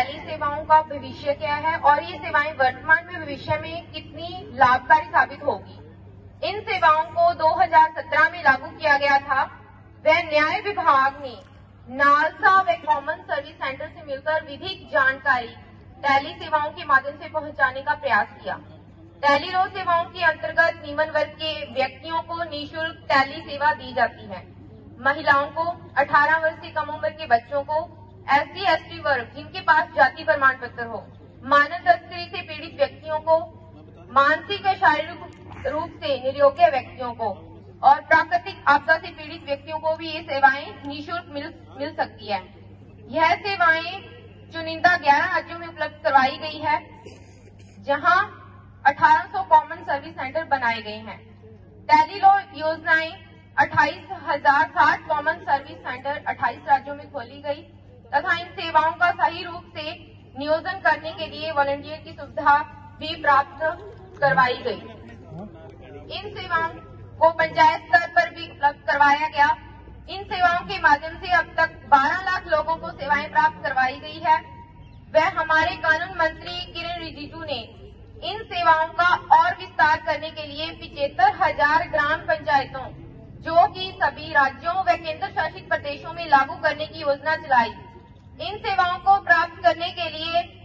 Tele सेवाओं का भविष्य क्या है और ये सेवाएं वर्तमान में भविष्य में कितनी लाभकारी साबित होगी। इन सेवाओं को 2017 में लागू किया गया था। वह न्याय विभाग ने नालसा व कॉमन सर्विस सेंटर से मिलकर विधिक जानकारी टेली सेवाओं के माध्यम से पहुंचाने का प्रयास किया। टेली लॉ सेवाओं के अंतर्गत निम्न वर्ग के व्यक्तियों को निःशुल्क टेली सेवा दी जाती है। महिलाओं को, 18 वर्ष से कम उम्र के बच्चों को, SC ST वर्ग जिनके पास जाति प्रमाण पत्र हो, मानव तस्करी से पीड़ित व्यक्तियों को, मानसिक व शारीरिक रूप से निर्योग्य व्यक्तियों को और प्राकृतिक आपदा से पीड़ित व्यक्तियों को भी ये सेवाएं निःशुल्क मिल सकती है। यह सेवाएं चुनिंदा 11 राज्यों में उपलब्ध करवाई गई है, जहां 1800 कॉमन सर्विस सेंटर बनाए गए हैं। टेली लॉ योजनाएं 28,060 कॉमन सर्विस सेंटर 28 राज्यों में खोली गई तथा इन सेवाओं का सही रूप से नियोजन करने के लिए वॉलंटियर की सुविधा भी प्राप्त करवाई गई। इन सेवाओं को पंचायत स्तर पर भी उपलब्ध करवाया गया। इन सेवाओं के माध्यम से अब तक 12 लाख लोगों को सेवाएं प्राप्त करवाई गई है। वह हमारे कानून मंत्री किरण रिजिजू ने इन सेवाओं का और विस्तार करने के लिए 75,000 ग्राम पंचायतों, जो कि सभी राज्यों व केंद्र शासित प्रदेशों में लागू करने की योजना चलाई। इन सेवाओं को प्राप्त करने के लिए